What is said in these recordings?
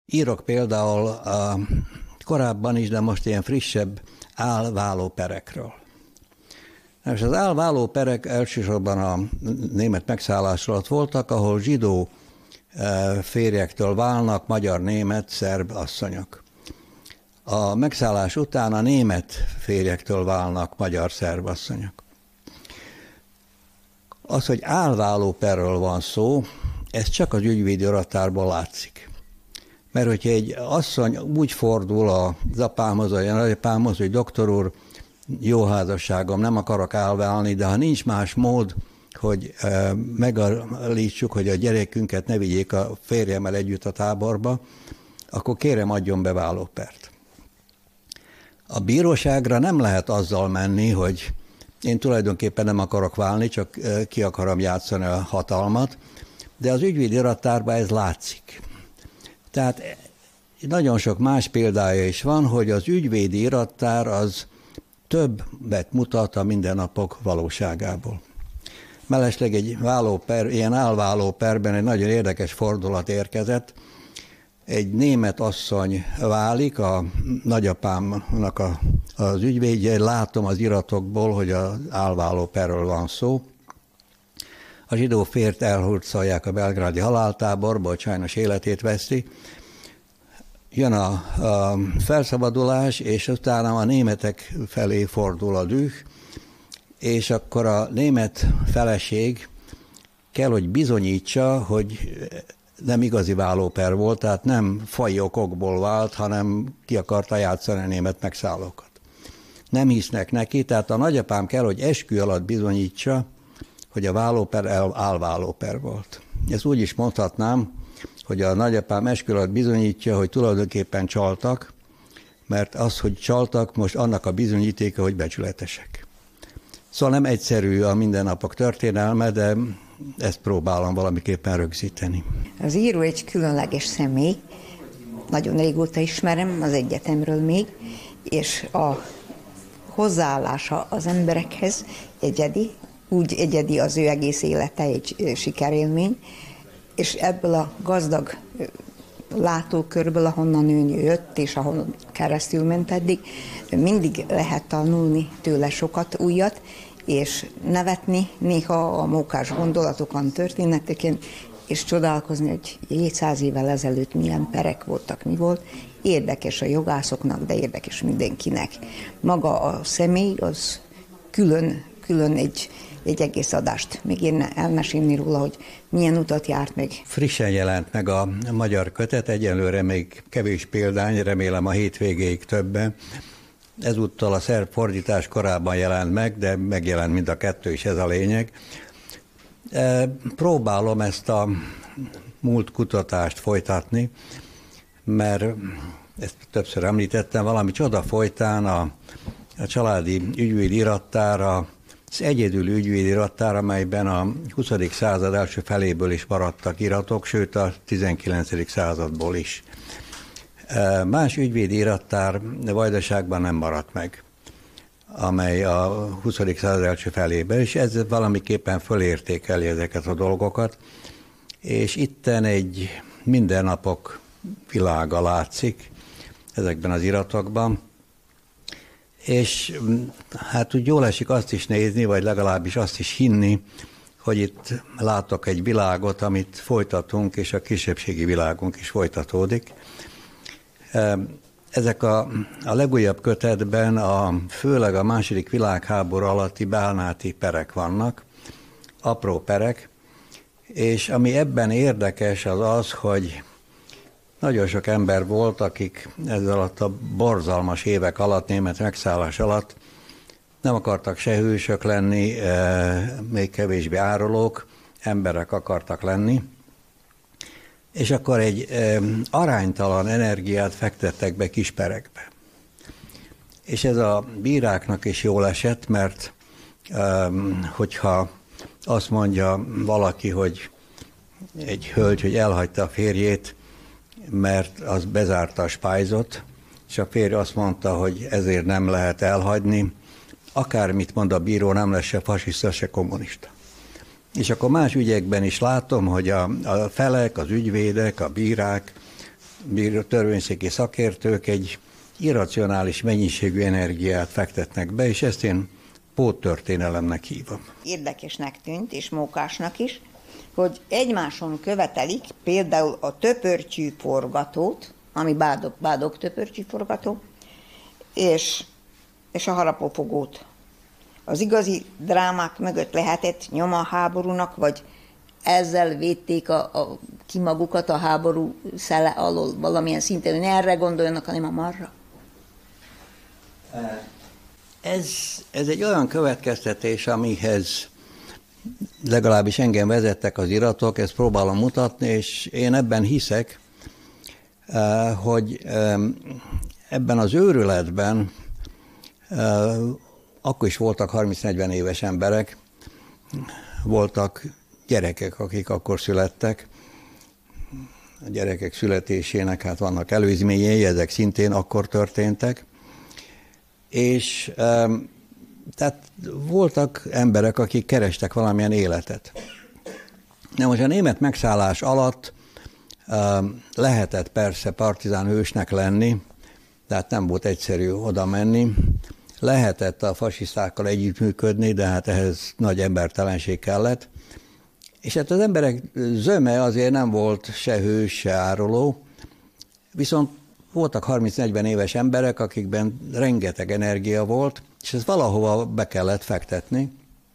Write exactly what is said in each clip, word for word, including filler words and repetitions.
Írok például a korábban is, de most ilyen frissebb álváló perekről. És az álváló perek elsősorban a német megszállás alatt voltak, ahol zsidó férjektől válnak magyar-német szerb asszonyok. A megszállás után a német férjektől válnak magyar-szerb asszonyok. Az, hogy álváló perről van szó, ez csak az ügyvédi irattárból látszik. Mert hogyha egy asszony úgy fordul az apámhoz, vagy a nagyapámhoz, hogy doktor úr, jó házasságom, nem akarok álválni, de ha nincs más mód, hogy e, megalítsuk, hogy a gyerekünket ne vigyék a férjemmel együtt a táborba, akkor kérem, adjon be vállópert. A bíróságra nem lehet azzal menni, hogy én tulajdonképpen nem akarok válni, csak ki akarom játszani a hatalmat, de az ügyvédi irattárban ez látszik. Tehát nagyon sok más példája is van, hogy az ügyvédi irattár az többet mutat a mindennapok valóságából. Mellesleg egy vállóper, ilyen álváló perben egy nagyon érdekes fordulat érkezett. Egy német asszony válik, a nagyapámnak a, az ügyvédje, látom az iratokból, hogy az álváló perről van szó. A zsidó férjt elhurcolják a belgrádi haláltáborba, hogy sajnos életét veszi. Jön a, a felszabadulás, és utána a németek felé fordul a düh, és akkor a német feleség kell, hogy bizonyítsa, hogy nem igazi vállóper volt, tehát nem faji okokból vált, hanem ki akarta játszani a német megszállókat. Nem hisznek neki, tehát a nagyapám kell, hogy eskü alatt bizonyítsa, hogy a vállóper álvállóper volt. Ezt úgy is mondhatnám, hogy a nagyapám eskü alatt bizonyítja, hogy tulajdonképpen csaltak, mert az, hogy csaltak, most annak a bizonyítéka, hogy becsületesek. Szóval nem egyszerű a mindennapok történelme, de ezt próbálom valamiképpen rögzíteni. Az író egy különleges személy, nagyon régóta ismerem, az egyetemről még, és a hozzáállása az emberekhez egyedi, úgy egyedi az ő egész élete, egy sikerélmény, és ebből a gazdag látókörből, ahonnan ő jött, és ahol keresztül ment eddig, mindig lehet tanulni tőle sokat újat, és nevetni néha a mókás gondolatokon, történeteken, és csodálkozni, hogy hétszáz évvel ezelőtt milyen perek voltak, mi volt. Érdekes a jogászoknak, de érdekes mindenkinek. Maga a személy az külön, külön egy, egy egész adást. Még én elmesélni róla, hogy milyen utat járt meg. Frissen jelent meg a magyar kötet, egyelőre még kevés példány, remélem a hétvégéig többen. Ezúttal a szerb fordítás korábban jelent meg, de megjelent mind a kettő, és ez a lényeg. Próbálom ezt a múlt kutatást folytatni, mert ezt többször említettem, valami csoda folytán a, a családi ügyvédi irattára, az egyedül ügyvédi irattára, amelyben a huszadik század első feléből is maradtak iratok, sőt a tizenkilencedik századból is. Más ügyvédi irattár Vajdaságban nem maradt meg, amely a huszadik század első felében, és ez valamiképpen fölértékeli ezeket a dolgokat, és itten egy mindennapok világa látszik ezekben az iratokban, és hát úgy jól esik azt is nézni, vagy legalábbis azt is hinni, hogy itt látok egy világot, amit folytatunk, és a kisebbségi világunk is folytatódik. Ezek a, a legújabb kötetben a, főleg a második világháború alatti bálnáti perek vannak, apró perek, és ami ebben érdekes az az, hogy nagyon sok ember volt, akik ezzel alatt a borzalmas évek alatt, német megszállás alatt nem akartak se hősök lenni, még kevésbé árulók, emberek akartak lenni, és akkor egy e, aránytalan energiát fektettek be kis perekbe. És ez a bíráknak is jól esett, mert e, hogyha azt mondja valaki, hogy egy hölgy, hogy elhagyta a férjét, mert az bezárta a spájzot, és a férj azt mondta, hogy ezért nem lehet elhagyni, akármit mond a bíró, nem lesz se fasiszta, se kommunista. És akkor más ügyekben is látom, hogy a, a felek, az ügyvédek, a bírák törvényszéki szakértők egy irracionális mennyiségű energiát fektetnek be, és ezt én póttörténelemnek hívom. Érdekesnek tűnt, és mókásnak is, hogy egymáson követelik például a töpörtyű forgatót, ami bádog, bádog töpörtyű forgató, és, és a harapófogót. Az igazi drámák mögött lehetett nyoma a háborúnak, vagy ezzel védték a, a, ki magukat a háború szele alól valamilyen szinten, hogy ne erre gondoljanak, hanem a marra? Ez, ez egy olyan következtetés, amihez legalábbis engem vezettek az iratok, ezt próbálom mutatni, és én ebben hiszek, hogy ebben az őrületben akkor is voltak harminc-negyven éves emberek, voltak gyerekek, akik akkor születtek. A gyerekek születésének hát vannak előzményei, ezek szintén akkor történtek. És tehát voltak emberek, akik kerestek valamilyen életet. De most a német megszállás alatt lehetett persze partizán hősnek lenni, tehát nem volt egyszerű oda menni. Lehetett a fasisztákkal együttműködni, de hát ehhez nagy embertelenség kellett. És hát az emberek zöme azért nem volt se hős, se áruló, viszont voltak harminc-negyven éves emberek, akikben rengeteg energia volt, és ezt valahova be kellett fektetni,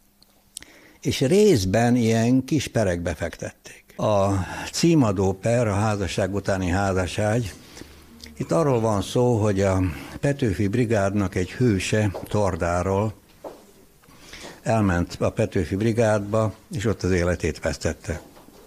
és részben ilyen kis perekbe fektették. A címadó per, a házasság utáni házaságy, itt arról van szó, hogy a Petőfi Brigádnak egy hőse Tordáról elment a Petőfi Brigádba, és ott az életét vesztette.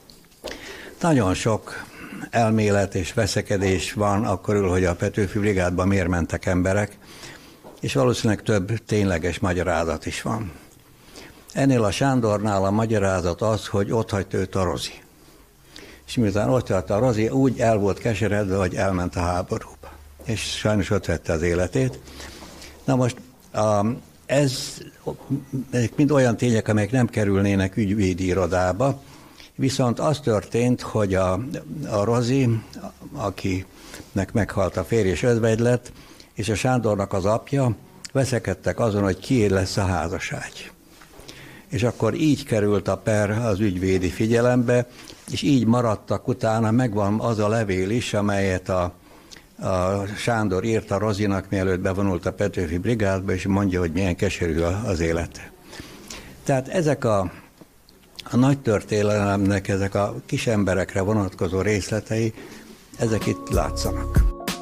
Nagyon sok elmélet és veszekedés van akkörül, hogy a Petőfi Brigádba miért mentek emberek, és valószínűleg több tényleges magyarázat is van. Ennél a Sándornál a magyarázat az, hogy ott hagyta őt a Rozi. És miután ott hagyta a Rozi, úgy el volt keseredve, hogy elment a háborúba. És sajnos ott vette az életét. Na most ez, ezek mind olyan tények, amelyek nem kerülnének ügyvédi irodába, viszont az történt, hogy a, a Rozi, akinek meghalt a férj és özvegy lett, és a Sándornak az apja veszekedtek azon, hogy ki lesz a házaságy. És akkor így került a per az ügyvédi figyelembe, és így maradtak utána, megvan az a levél is, amelyet a, a Sándor írt a Rozinak, mielőtt bevonult a Petőfi Brigádba, és mondja, hogy milyen keserű az élete. Tehát ezek a, a nagy történelemnek, ezek a kis emberekre vonatkozó részletei, ezek itt látszanak.